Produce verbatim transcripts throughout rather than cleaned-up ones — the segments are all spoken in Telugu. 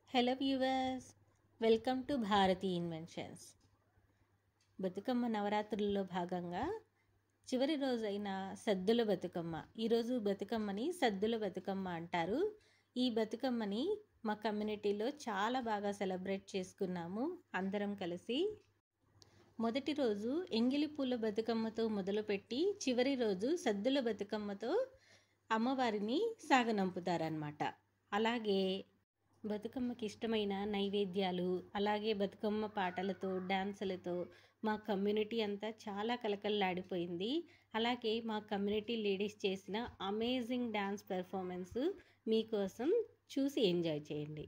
Hello viewers, welcome to Bharati inventions. Bathukamma నవరాత్రుల్లో భాగంగా చివరి రోజైన సద్దుల బతుకమ్మ. ఈరోజు బతుకమ్మని సద్దుల బతుకమ్మ అంటారు. ఈ బతుకమ్మని మా కమ్యూనిటీలో చాలా బాగా సెలబ్రేట్ చేసుకున్నాము అందరం కలిసి. మొదటి రోజు ఎంగిలి పూల బతుకమ్మతో మొదలుపెట్టి చివరి రోజు సద్దుల బతుకమ్మతో అమ్మవారిని సాగనంపుతారనమాట. అలాగే బతుకమ్మకి ఇష్టమైన నైవేద్యాలు, అలాగే బతుకమ్మ పాటలతో, డ్యాన్సులతో మా కమ్యూనిటీ అంతా చాలా కలకల్లాడిపోయింది. అలాగే మా కమ్యూనిటీ లేడీస్ చేసిన అమేజింగ్ డ్యాన్స్ పెర్ఫార్మెన్స్ మీకోసం చూసి ఎంజాయ్ చేయండి.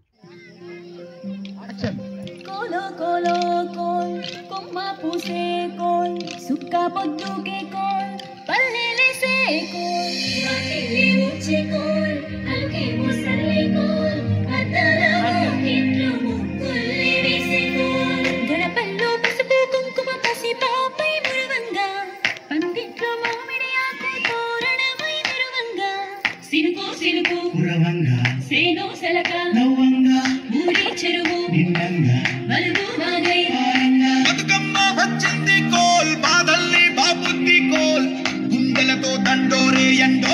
కోలో కోలో కోల్ కొమ్మ పూసే కోల్ సుక్క పొద్దుకే కోల్ పల్లెలేసే కోల్ వాకిలి ఊడ్చే కోల్ అల్కే ముసలే కోల్ అద్దల ఇంట్లో ముగ్గుల్ని వేసే కోల్ గడపల్లో పసుపు కుంకుమ పసిపాపై మురవంగా పందిట్లో మామిడి ఆకు తోరణమై మురవంగా సిరుకు సిరుకు మురవంగా సేను సెలక నవ్వంగా ఊరి చెరువు నిండంగా వలుగు వాగై బతుకమ్మ వచ్చింది కోల్ బాదల్ని బాబుద్ది కోల్ గుండెలతో దండోరే ఎండో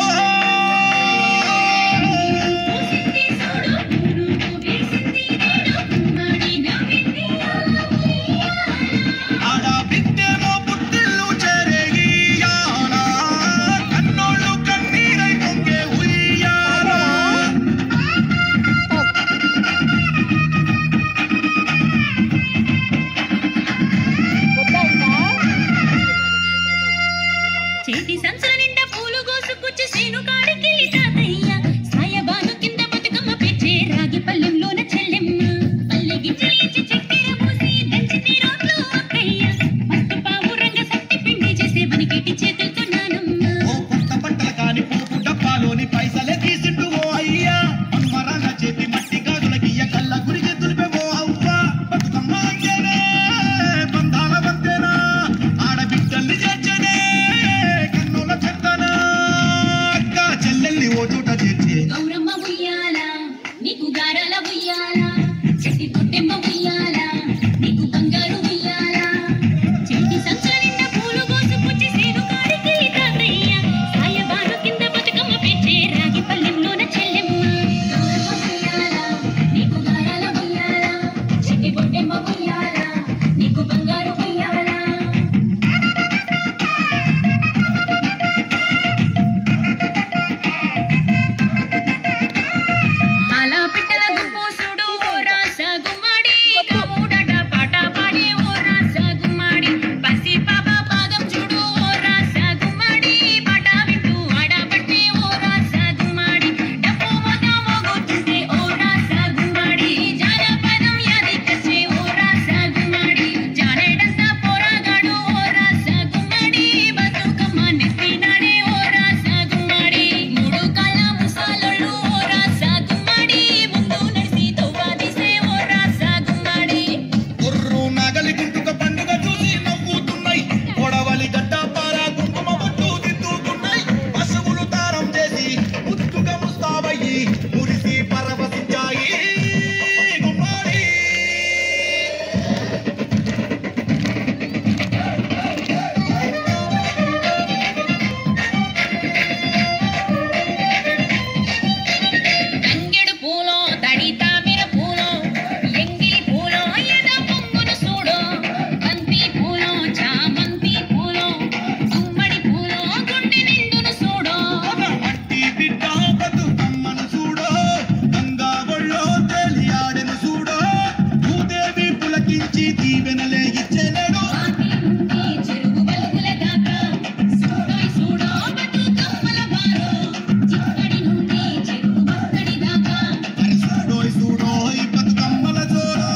చేతి సంచుల నిండా పూలు గోసుకొచ్చి సేను కాడికెళ్ళి తాతయ్య సాయబాను కింద బతుకమ్మ పెచ్చే రాగి పల్లెంలోన చెల్లెమ్మ పల్లె గింజలు ఇచ్చి చక్కెర పోసి దంచితే రోడ్లు అక్కయ్య మస్తు పావు రంగ సత్తి పిండి చేసే వనికెట్టి చేతులతో నానమ్మ ఓ కొత్త బట్టల కాని పోపు డబ్బాలోని పైసలే తీసిండు ఓ అయ్యా అమ్మరాగా చేతి మట్టి గాజులకియ్య కళ్ళ గురికి తులిపే ఓ అవ్వ బతుకమ్మ అంటేనే బంధాల వంతేనా ఆడబిడ్డల్ని చేర్చనే కన్నుల చెత్తన అక్క చెల్లెల్ని ఓ చోట చేర్చే గౌరమ్మ ఉయ్యాల నీకు గారాల ఉయ్యాల చెట్టి తొట్టెమ్మ ఉయ్యాల నీకు బంగారు ఉయ్యాల చెట్టి సంచుల నిండా పూలు గోసుకొచ్చి సేను కాడికెళ్ళి తాతయ్య సాయబాను కింద బతుకమ్మ పెచ్చే రాగి పల్లెంలోన చెల్లెమ్మ గౌరమ్మ ఉయ్యాల నీకు గారాల ఉయ్యాల చెట్టి తొట్టెమ్మ ఉయ్యాల నీకు బంగారు ఉయ్యాల అలా పిట్టల గుంపోసుడు ఓ రాస గుమ్మడి కముడట పాట పాడి ఓ రాస గుమ్మడి పసి పాప పాదం చూడు ఓ రాస గుమ్మడి పాట వింటూ ఆడబట్టే ఓ రాస గుమ్మడి డప్పు మోత మోగుతుంటే ఓ రాస గుమ్మడి జానపదం యాదికొచ్చే ఓ రాస గుమ్మడి జానేడంత పోరాగాడు ఓ రాస గుమ్మడి బతుకమ్మ నెత్తినాడే ఓ రాస గుమ్మడి మూడు కళ్ళ ముసాలోళ్ళు ఓ రాస గుమ్మడి ముందు నడిసి తవ్వాదిసే ఓ రాస గుమ్మడి గుర్రు నగలి గుంటుక పండుగ చూసి నవ్వుతున్నాయి కొడవలి గడ్డ పార కుంకుమ బొట్టు దిద్దుతున్నాయి పశువులు తారం చేసి ముద్దుగా ముస్తాబయ్యి మురిసి పరవశించాయి గుమ్మడి తంగెడు పూలో తడి తామెర పూలో ఎంగిలి పూలో ఎద పొంగును చూడో బంతి పూలో చామంతి పూలో గుమ్మడి పూలో గుండె నిండును చూడో మట్టి బిడ్డ బతుకమ్మను చూడో గంగా ఒళ్ళో తేలియాడెను చూడో భూదేవి పులకించి దీవెనలే ఇచ్చెనెడు వాటి నుండి చెరువు వలుగుల దాకా చూడోయ్ చూడో బతుకమ్మల బారో చిక్కడి నుండి చెరువు మక్కడి దాకా మరి చూడోయ్ చూడోయ్ బతుకమ్మల జోరో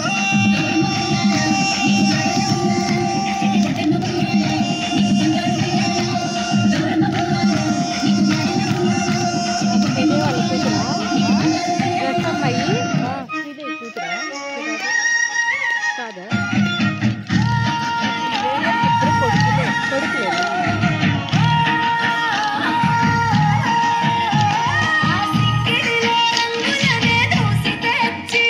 కాదా ఆ సింగిడిలో రంగులనే దూసి తెచ్చి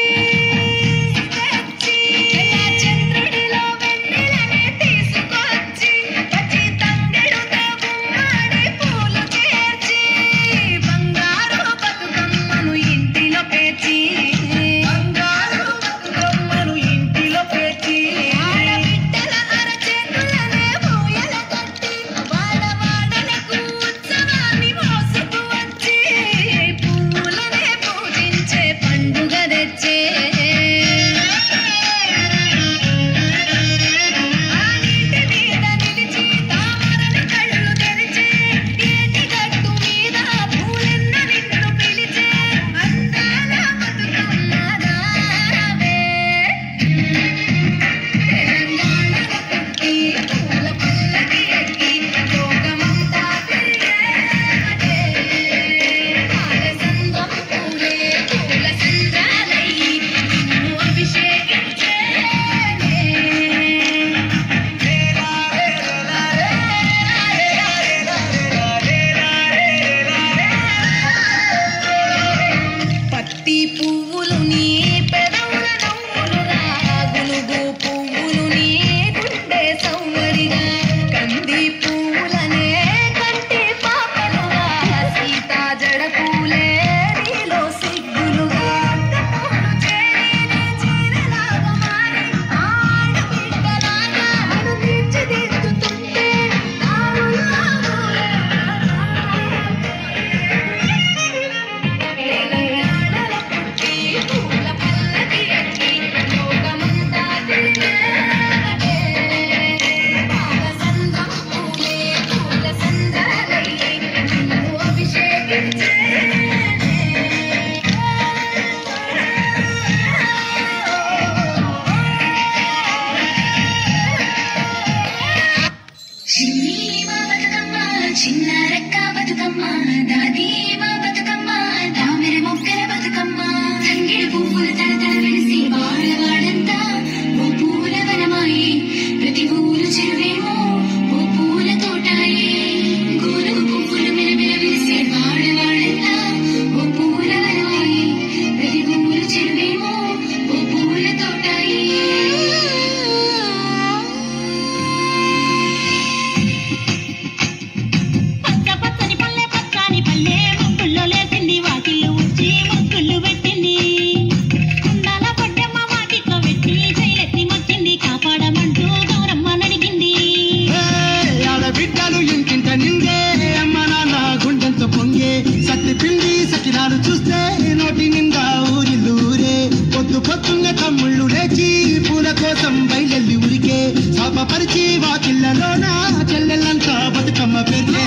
పొద్దున్న తమ్ముళ్ళు లేచి పూల కోసం బయలెల్లి ఉరికే శాపపరిచి వాకిళ్ళలోన చెల్లెళ్ళంతా బతుకమ్మ పెరిగే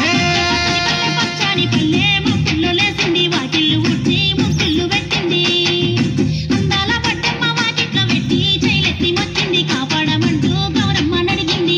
పచ్చాని పల్లె ముక్కుల్లో లేసింది వాకిళ్ళు ఉడ్చి ముక్కుళ్ళు పెట్టింది అందాల బట్టమ్మ వాకిట్లో పెట్టి చైలెత్తి మొక్కింది కాపాడమంటూ గౌరమ్మ నడిగింది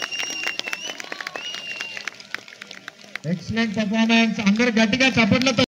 ఎక్సలెంట్ పర్ఫార్మెన్స్ అందరూ గట్టిగా చప్పట్లతో